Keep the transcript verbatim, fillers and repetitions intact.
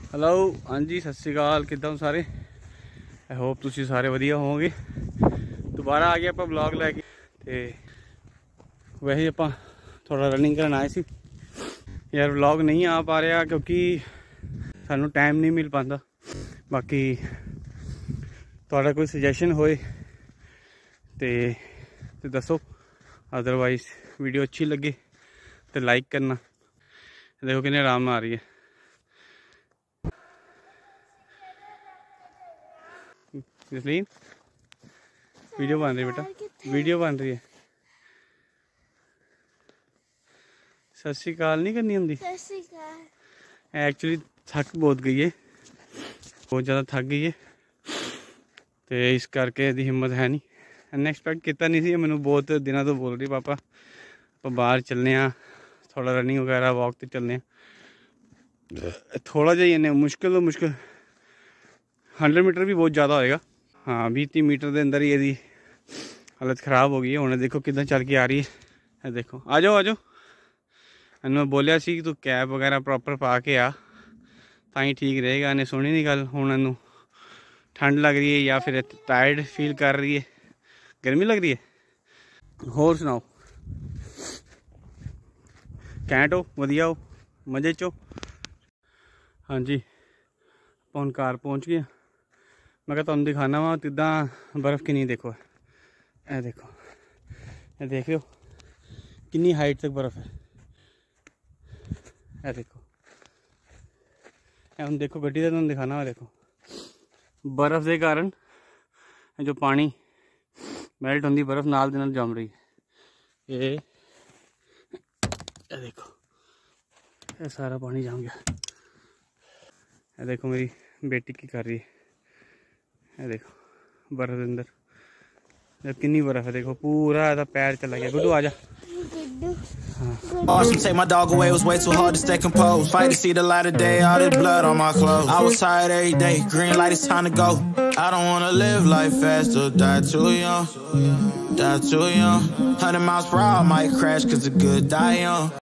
Hello हाँ जी सत श्री अकाल किदा सारे। आई होप तुसी सारे वधिया होवोगे। दोबारा आ गया आप ब्लॉग लैके ते वैसे आप थोड़ा रनिंग करन आए सी यार। ब्लॉग नहीं आ पा रहा क्योंकि सानू टाइम नहीं मिल पाता। बाकी थोड़ा कोई सजेशन होए ते, ते दसो, अदरवाइज वीडियो अच्छी लगे तो लाइक करना। देखो कितने आराम में आ रही है। जसलीन वीडियो बन रही है बेटा, वीडियो बन रही है। सत श्री अकाल नहीं करनी होंगी। एक्चुअली थक बहुत गई है, बहुत ज़्यादा थक गई है तो इस करके दी हिम्मत है नहीं। इन्ना एक्सपैक्ट किया नहीं सी। मैनू बहुत दिनों तो बोल रही पापा आप बाहर चलने, थोड़ा रनिंग वगैरह वॉक तो चलने। थोड़ा जिहा इन्ने मुश्किल तो मुश्किल हंड्रेड मीटर भी बहुत ज़्यादा होएगा। हाँ बीस तीस मीटर के अंदर ही यदी हालत ख़राब हो गई है। उन्हें देखो कितना चल के आ रही है। देखो आ जाओ आ जाओ। इन्होंने बोलिया सी कि तू कैप वगैरह प्रॉपर पा के आ ताई ठीक रहेगा। इन्हें सुनी नहीं गल। हुण इन्हूं ठंड लग रही है या फिर टायर्ड फील कर रही है, गर्मी लग रही है। होर सुनाओ, कैंट हो, वधिया हो, मजे चो। हाँ जी अपन घर पहुँच गए। मैं क्या तुम दिखाना वा तिदा बर्फ़ कितनी देखो। ए देखो, ये देख रहे हो कितनी हाइट तक बर्फ़ है। ए देखो, हम देखो गड्डी का तुम दिखाना वा। देखो बर्फ़ के कारण जो पानी मेल्ट होंगी, बर्फ़ नाल दे नाल जम रही है। ये ये देखो, ये सारा पानी जम गया। ये देखो मेरी बेटी की कर रही है। ये देखो बर्फ़ के अंदर कितनी बर्फ़ है। देखो पूरा ऐसा पैर चला गया। गुड्डू आजा। Awesome, take my dog away, it was way too hard to stay composed. Fight to see the light of day, all this blood on my clothes. I was tired every day, green light, it's time to go. I don't wanna live life fast or die too young. Die too young. Hundred miles per hour, I might crash cause the good die young.